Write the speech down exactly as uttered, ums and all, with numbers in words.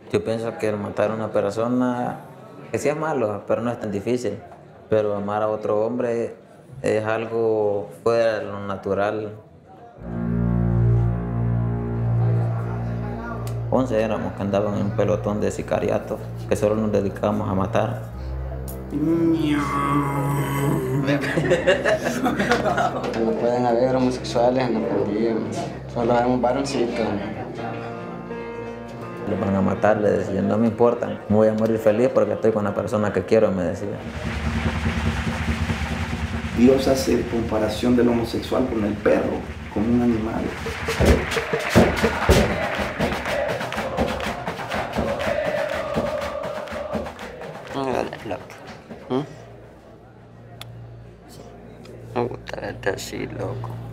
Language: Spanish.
Yo pienso que el matar a una persona, que sí es malo, pero no es tan difícil. Pero amar a otro hombre es algo fuera de lo natural. Once éramos que andaban en un pelotón de sicariatos, que solo nos dedicábamos a matar. No pueden haber homosexuales en la pandilla, solo vemos varoncitos. Los van a matar, le decía, no me importa, me voy a morir feliz porque estoy con la persona que quiero, me decía. Dios hace comparación del homosexual con el perro, con un animal. Loco. ¿Mm? Me gusta verte así, loco.